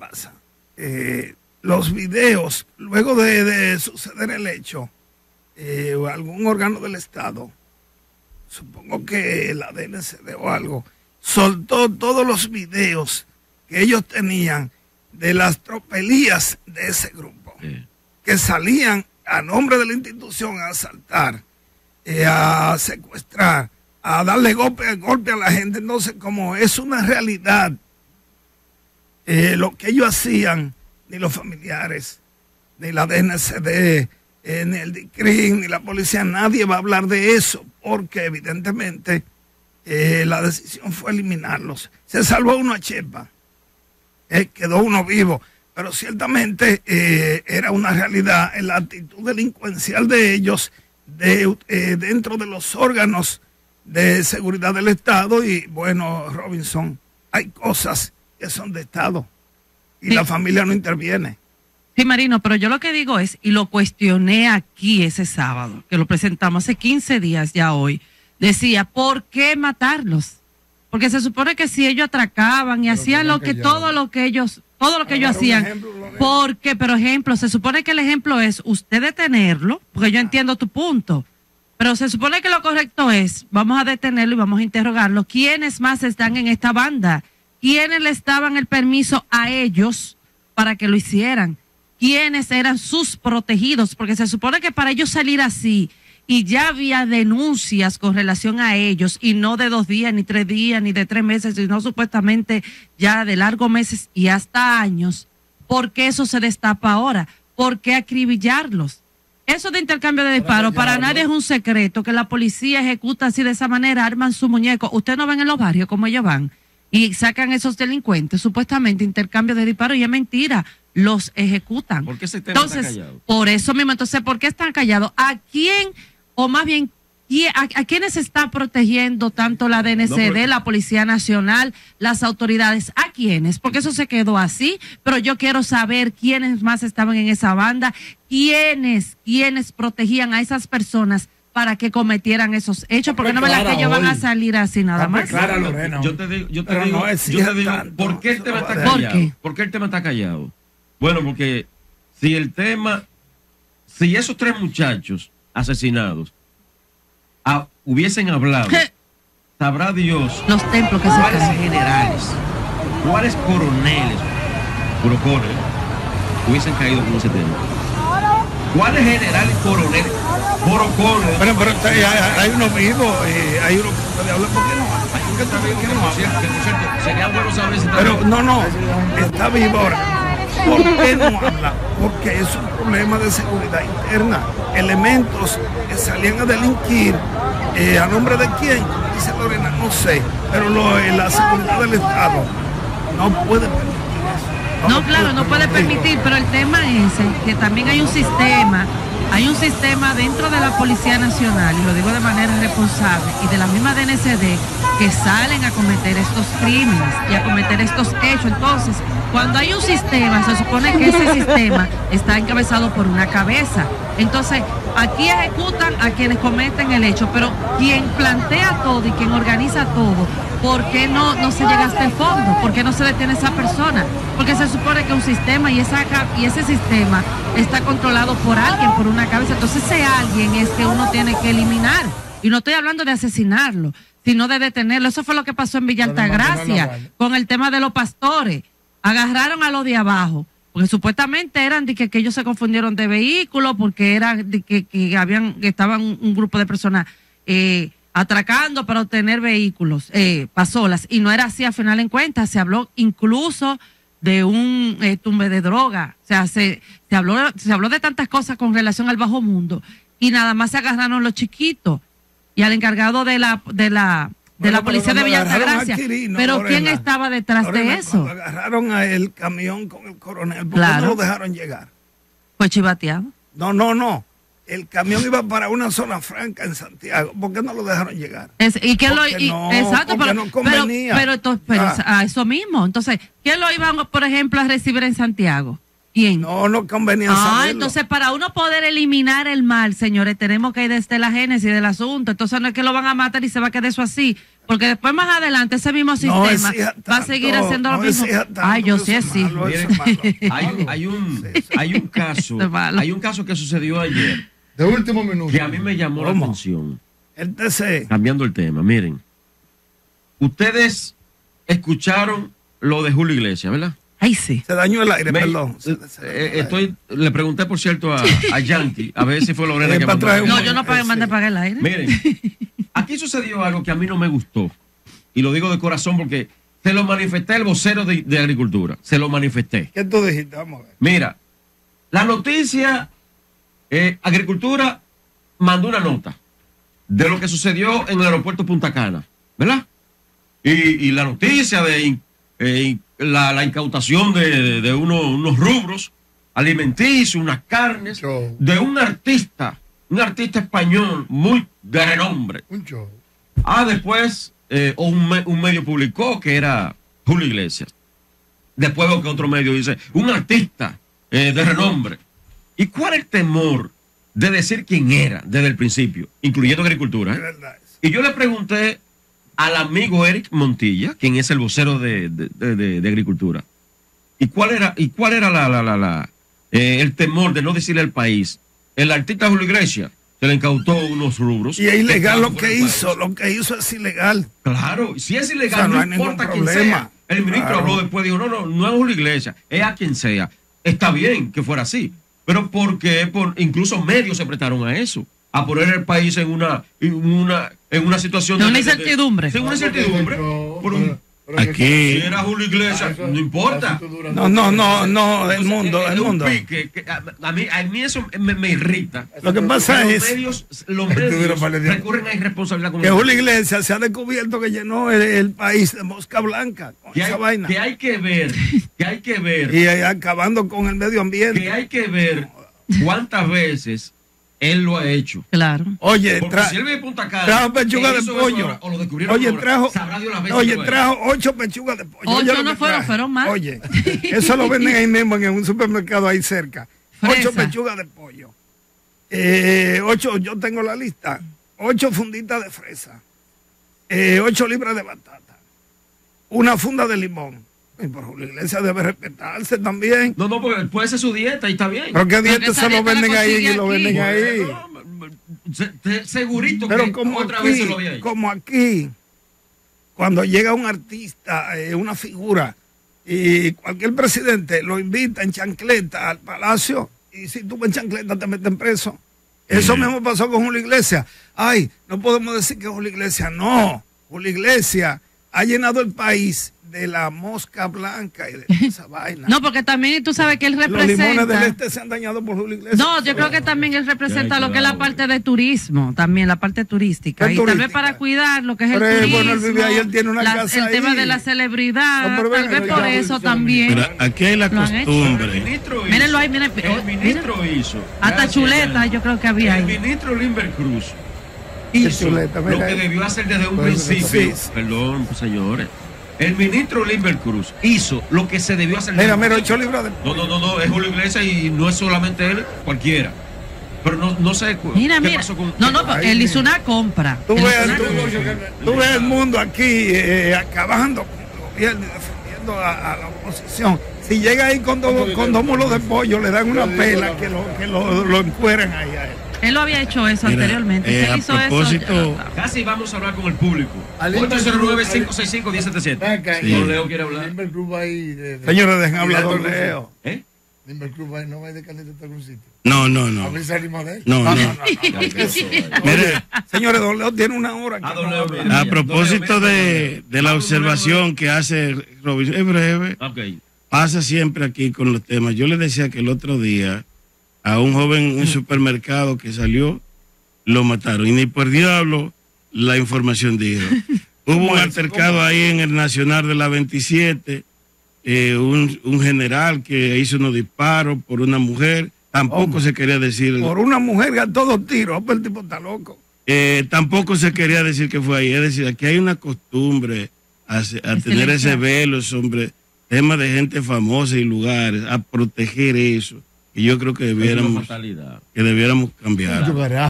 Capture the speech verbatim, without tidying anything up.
pasa? Eh, los videos, luego de, de suceder el hecho, eh, o algún órgano del Estado, supongo que la D N C D o algo, soltó todos los videos que ellos tenían de las tropelías de ese grupo, sí, que salían a nombre de la institución a asaltar, eh, a secuestrar, a darle golpe, golpe a la gente. Entonces, como es una realidad, eh, lo que ellos hacían, ni los familiares, ni la D N C D, eh, ni el D I C R I M, ni la policía, nadie va a hablar de eso, porque evidentemente eh, la decisión fue eliminarlos. Se salvó uno a Chepa, eh, quedó uno vivo, pero ciertamente eh, era una realidad en la actitud delincuencial de ellos de, eh, dentro de los órganos de seguridad del Estado. Y bueno, Robinson, hay cosas que son de Estado y sí, la familia no interviene. Sí, Marino, pero yo lo que digo es, y lo cuestioné aquí ese sábado, que lo presentamos hace quince días ya hoy, decía, ¿por qué matarlos? Porque se supone que si ellos atracaban y pero hacían lo que, que todo lo que ellos, todo lo que ellos hacían, ¿por qué? Pero ejemplo, se supone que el ejemplo es usted detenerlo, porque yo entiendo tu punto, pero se supone que lo correcto es, vamos a detenerlo y vamos a interrogarlo. ¿Quiénes más están en esta banda? ¿Quiénes les daban el permiso a ellos para que lo hicieran? ¿Quiénes eran sus protegidos? Porque se supone que para ellos salir así, y ya había denuncias con relación a ellos, y no de dos días, ni tres días, ni de tres meses, sino supuestamente ya de largos meses y hasta años. ¿Por qué eso se destapa ahora? ¿Por qué acribillarlos? Eso de intercambio de disparos, para nadie es un secreto que la policía ejecuta así de esa manera, arman su muñeco. Ustedes no ven en los barrios cómo ellos van y sacan esos delincuentes, supuestamente intercambio de disparos, y es mentira, los ejecutan. ¿Por qué ese tema entonces, está callado? Por eso mismo, entonces, ¿por qué están callados? ¿A quién, o más bien, a, a quiénes está protegiendo tanto la D N C D, no, pero... la Policía Nacional, las autoridades? ¿A quiénes? Porque eso se quedó así, pero yo quiero saber quiénes más estaban en esa banda, quiénes, quiénes protegían a esas personas para que cometieran esos hechos, porque no me la que ellos van a salir así nada más. Clara, Lorena. Yo te digo, yo te digo, no yo te digo ¿por qué el tema está callado? ¿Por qué? ¿Por qué el tema está callado? Bueno, porque si el tema, si esos tres muchachos asesinados a, hubiesen hablado, sabrá Dios los templos que cuáles se generales, cuáles coroneles, corocones, hubiesen caído con ese tema. ¿Cuáles generales coroneles? Corocones. Pero, pero hay, hay uno vivo, eh, hay uno que puede hablar, ¿por qué no? Hay uno que está vivo, que no habla. Sería bueno saber si está Pero vivo. no, no, está vivo ahora. ¿Por qué no habla? Porque es un problema de seguridad interna. Elementos que salían a delinquir, eh, ¿a nombre de quién? Como dice Lorena, no sé. Pero lo, eh, la seguridad del Estado no puede permitir eso. No, no claro, puede no puede permitir, pero el tema es que también hay un sistema, hay un sistema dentro de la Policía Nacional, y lo digo de manera responsable, y de la misma D N C D, que salen a cometer estos crímenes y a cometer estos hechos. Entonces, cuando hay un sistema, se supone que ese sistema está encabezado por una cabeza. Entonces, aquí ejecutan a quienes cometen el hecho, pero quien plantea todo y quien organiza todo, ¿por qué no, no se llega hasta el fondo? ¿Por qué no se detiene esa persona? Porque se supone que un sistema y, esa, y ese sistema está controlado por alguien, por una cabeza. Entonces, ese alguien es que uno tiene que eliminar. Y no estoy hablando de asesinarlo, sino de detenerlo. Eso fue lo que pasó en Villa Altagracia con el tema de los pastores. Agarraron a los de abajo, porque supuestamente eran de que, que ellos se confundieron de vehículo, porque eran de que, que habían, que estaban un, un grupo de personas eh, atracando para obtener vehículos, eh, pasolas, y no era así a final en cuenta. Se habló incluso de un eh, tumbe de droga, o sea, se, se habló, se habló de tantas cosas con relación al bajo mundo, y nada más se agarraron los chiquitos y al encargado de la, de la de bueno, la policía de Villa Altagracia. Quirino, pero Lorena, ¿quién estaba detrás Lorena, de eso? Agarraron a el camión con el coronel, ¿por qué claro. no lo dejaron llegar? Fue chivateado. No, no, no. El camión iba para una zona franca en Santiago. ¿Por qué no lo dejaron llegar? Es, y que lo, y, no, exacto, pero no convenía. Pero, pero, pero ah. a eso mismo. Entonces, ¿quién lo iban, por ejemplo, a recibir en Santiago? ¿Quién? No, no convenía Ah, saberlo. entonces para uno poder eliminar el mal, señores, tenemos que ir desde la génesis del asunto. Entonces no es que lo van a matar y se va a quedar eso así. Porque después más adelante ese mismo sistema no va a seguir haciendo no lo mismo. Tanto, Ay, yo sí, sí. Miren, hay, hay, un, hay un caso, hay un caso que sucedió ayer. De último minuto. Que a mí me llamó ¿Cómo? la atención. El T C. Cambiando el tema, miren. Ustedes escucharon lo de Julio Iglesias, ¿verdad? Ay, sí. Se dañó el aire, Me, perdón. eh, eh, estoy, le pregunté, por cierto, a, a Yankee, a ver si fue Lorena que mandó. No, yo no pagué, mandé pagar el aire. Miren, aquí sucedió algo que a mí no me gustó. Y lo digo de corazón porque se lo manifesté al vocero de, de Agricultura. Se lo manifesté. ¿Qué tú dijiste? Vamos a ver. Mira, la noticia, eh, Agricultura mandó una nota de lo que sucedió en el aeropuerto Punta Cana, ¿verdad? Y, y la noticia de eh, la, la incautación de, de, de uno, unos rubros alimenticios, unas carnes, show. De un artista, un artista español muy de renombre. Un show. Ah, después eh, un, me, un medio publicó que era Julio Iglesias. Después veo que otro medio dice, un artista eh, de renombre. ¿Y cuál es el temor de decir quién era desde el principio, incluyendo Agricultura? ¿eh? Y yo le pregunté al amigo Eric Montilla, quien es el vocero de, de, de, de, de Agricultura, ¿y cuál era, y cuál era la, la, la, la, eh, el temor de no decirle al país? El artista Julio Iglesias se le incautó unos rubros. Y es ilegal lo que hizo, lo que hizo es ilegal. Claro, si es ilegal, o sea, no, no hay importa quién problema. sea. El ministro Claro. habló después, dijo, no, no, no es Julio Iglesias, es a quien sea. Está bien que fuera así, pero porque por, incluso medios se prestaron a eso, a poner el país en una, en una, en una situación de de una incertidumbre. Sí, una incertidumbre. Por un, Aquí. si era Julio Iglesias, no importa. No, no, no, no, el mundo, Es el un mundo. pique que a, a mí, a mí eso me, me irrita. Lo que pasa Los es medios, los medios recurren a irresponsabilidad con que el Julio país. Iglesias se ha descubierto que llenó el, el país de mosca blanca con Que esa hay, vaina. que hay que ver, que hay que ver. Y eh, acabando con el medio ambiente. Que hay que ver cuántas veces él lo ha hecho. Claro. Oye, Porque tra si él ve Punta Cana, trajo pechuga e de hizo pollo. eso, o lo descubrieron Oye, ahora, trajo, sabrá Dios las veces oye, que lo ha trajo ocho pechugas de pollo. Ocho Oye, lo no que fueron, traje. fueron más. Oye, eso lo venden ahí mismo en un supermercado ahí cerca. Fresa. Ocho pechugas de pollo. Eh, ocho, yo tengo la lista. Ocho funditas de fresa. Eh, ocho libras de batata. Una funda de limón. Y por Julio Iglesias debe respetarse también. No, no, porque puede ser su dieta y está bien. Pero qué Porque dieta esa se lo dieta la venden ahí consigue y lo aquí. venden ahí. No, se- te- segurito Pero que como otra vez se lo aquí, vi ahí. como aquí, cuando llega un artista, eh, una figura, y cualquier presidente lo invita en chancleta al palacio, y si tú en chancleta te meten preso. Eso mismo pasó con Julio Iglesias. Ay, no podemos decir que Julio Iglesias, no. Julio Iglesias ha llenado el país de la mosca blanca y de esa vaina. No, porque también tú sabes que él Los limones del representa. este se han dañado por Julio Iglesias. No, yo creo que también él representa Ay, lo que es la claro. parte de turismo, también la parte turística. ¿Qué Y tal vez turística? para cuidar lo que es el Pero, eh, turismo, bueno, él vive ahí, él tiene una la- casa el tema ahí. de la celebridad, No, pero tal venga, vez ya, por ya, eso ya, también. Pero aquí hay la Lo han hecho. El costumbre. ministro hizo. Mírenlo ahí, miren, El oh, ministro hizo. Hasta gracias, chuleta Yanni. yo creo que había El ahí. ministro Limber Cruz hizo chuleta, lo mira que ahí. debió hacer desde un Pues, principio. sí. Perdón, pues, señores. El ministro Limber Cruz hizo lo que se debió hacer. Mira, desde un mira, principio. ocho libras de No, no, no, no, es Julio Iglesias y no es solamente él, cualquiera. Pero no, no sé cu- Mira, qué mira. pasó con. No, no, Ay, él mira. hizo una compra. Tú Él ves, hizo una tú, compra. tú ves el mundo aquí eh, acabando con el gobierno y defendiendo a, a la oposición. Si llega ahí con, dos con dos mulos de pollo, le dan una pela que lo, que lo, lo encueran ahí a él. Él lo había hecho eso Mira, anteriormente. eh, Si él a hizo propósito- eso. Casi vamos a hablar con el público. Al ocho cero nueve, cinco seis cinco, uno cero siete Ven acá, siete. y- Don Leo quiere hablar. Limber Club ahí de, de- Señores, dejen hablar de- don Leo. ¿Eh? Limber Club ahí no va a ir de candidato a algún sitio. No, no, A no. ver, salimos de él. No, No, no. no, no, no. Mire, Señores, don Leo tiene una hora que Ah, don no Leo, habla. mira. a propósito de, de la observación que hace Robinson, es breve, Ok. pasa siempre aquí con los temas. Yo le decía que el otro día a un joven en un supermercado que salió, lo mataron. Y ni por diablo la información dijo. Hubo un altercado ahí en el Nacional de la veintisiete, eh, un, un general que hizo unos disparos por una mujer, tampoco ¿Cómo? se quería decir, Por una mujer gastó dos tiros, pero el tipo está loco. eh, tampoco se quería decir que fue ahí. Es decir, aquí hay una costumbre a, se- a tener ese velo sobre tema de gente famosa y lugares, a proteger eso. Y yo creo que debiéramos, que debiéramos cambiar.